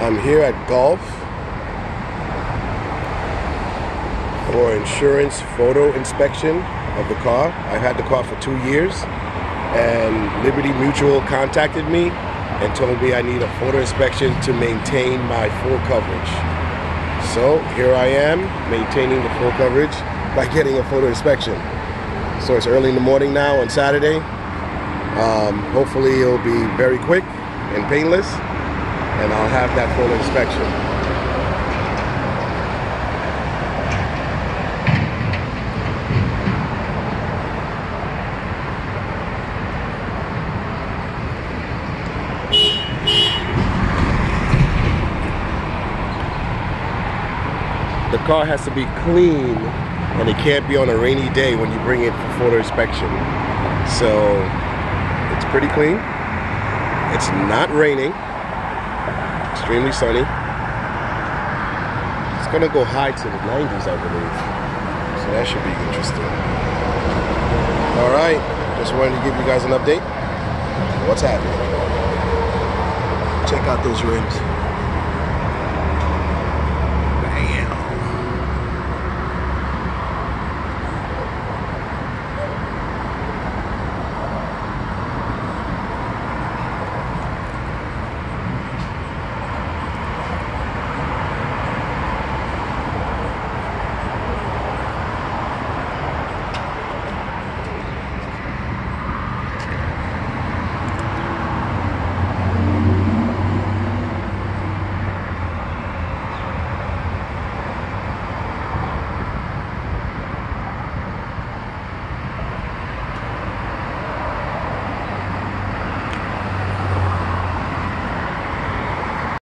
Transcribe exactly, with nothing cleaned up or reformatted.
I'm here at Gulf for insurance photo inspection of the car. I've had the car for two years and Liberty Mutual contacted me and told me I need a photo inspection to maintain my full coverage. So here I am maintaining the full coverage by getting a photo inspection. So it's early in the morning now on Saturday. Um, hopefully it'll be very quick and painless, and I'll have that full inspection. The car has to be clean, and it can't be on a rainy day when you bring it for photo inspection. So it's pretty clean. It's not raining. Extremely sunny. It's gonna go high to the nineties, I believe. So that should be interesting. All right, just wanted to give you guys an update. What's happening? Check out those rims.